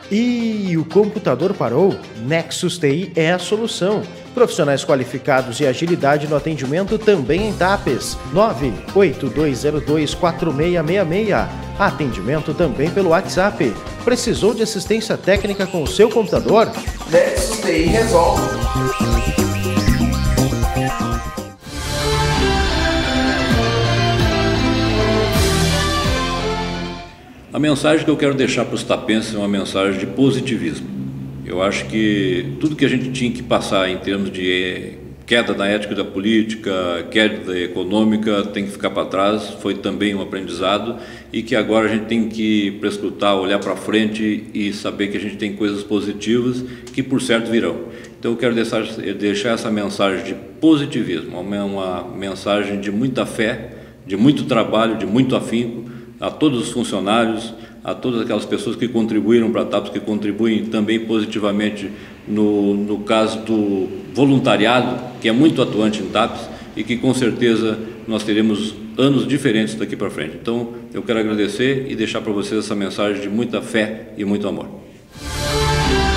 E o computador parou? Nexus TI é a solução. Profissionais qualificados e agilidade no atendimento também em TAPES. 982024666. Atendimento também pelo WhatsApp. Precisou de assistência técnica com o seu computador? Nexus TI resolve. A mensagem que eu quero deixar para os tapenses é uma mensagem de positivismo. Eu acho que tudo que a gente tinha que passar em termos de queda da ética da política, queda econômica, tem que ficar para trás, foi também um aprendizado e que agora a gente tem que prescrutar, olhar para frente e saber que a gente tem coisas positivas que por certo virão. Então eu quero deixar essa mensagem de positivismo, uma mensagem de muita fé, de muito trabalho, de muito afinco, a todos os funcionários, a todas aquelas pessoas que contribuíram para a TAPES, que contribuem também positivamente no caso do voluntariado, que é muito atuante em TAPES e que com certeza nós teremos anos diferentes daqui para frente. Então eu quero agradecer e deixar para vocês essa mensagem de muita fé e muito amor.